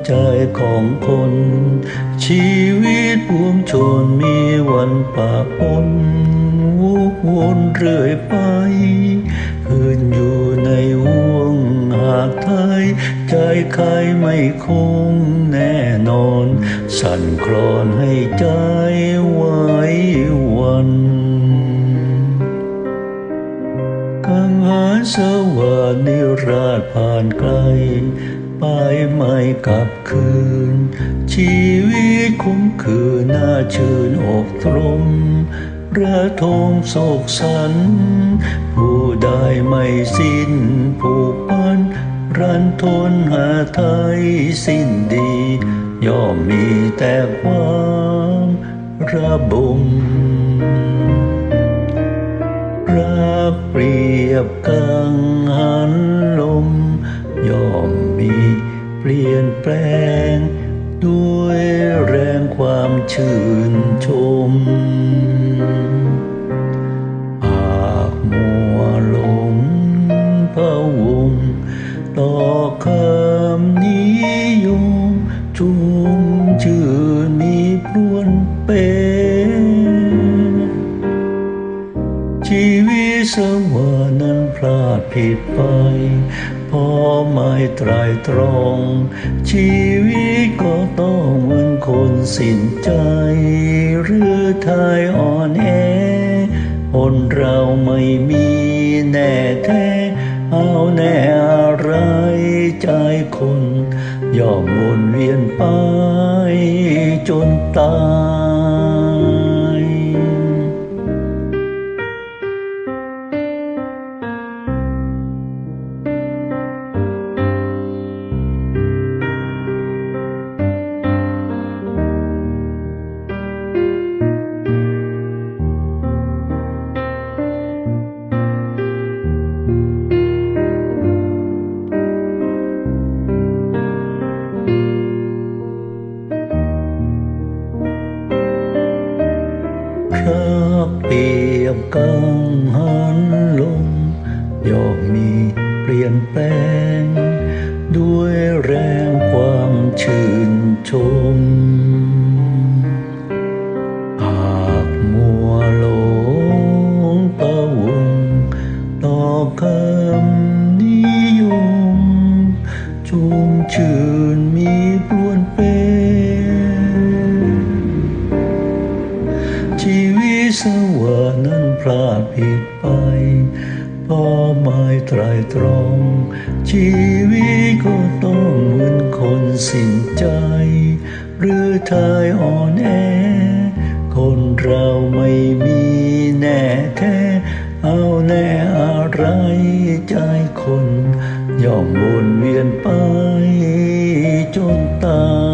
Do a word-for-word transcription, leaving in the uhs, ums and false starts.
ใจของคนชีวิตปวงชนมีวันปะปนวกวนเรื่อยไปคืนอยู่ในห่วงหากไทยใจใครไม่คงแน่นอนสั่นคลอนให้ใจไหววันกังหาสวานิราชผ่านไกลไปไม่กลับคืนชีวิตคุ้มคืนน่าชื่นอกตรมระทมโศกสันผู้ใดไม่สิ้นผูกพันรันทนหาไทยสิ้นดีย่อมมีแต่ความระบมรักเปรียบกังหันลมย่อมมีเปลี่ยนแปลงด้วยแรงความชื่นชมหากมัวหลงพะวงต่อคำนิยมชุ่มชื่นมีพรวนเป็นชีวิตสวรรค์นั้นพลาดผิดไปพอไม่ไตรตรองชีวิตก็ต้องเหมือนคนสิ้นใจหรือทายอ่อนแอคนเราไม่มีแน่แท้เอาแน่อะไรใจคนย่อมวนเวียนไปจนตายรักเปรียบกังหันลมย่อมมีเปลี่ยนแปลงด้วยแรงความชื่นชมหากมัวหลงพะวงต่อคำนิยมชุ่มชื่นมีพรวนเป็นชีวิตสวรรค์นั้นพลาดผิดไปพอไม่ไตรตรองชีวิตก็ต้องเหมือนคนสิ้นใจหรือทายอ่อนแอคนเราไม่มีแน่แท้เอาแน่อะไรใจคนย่อมวนเวียนไปจนตาย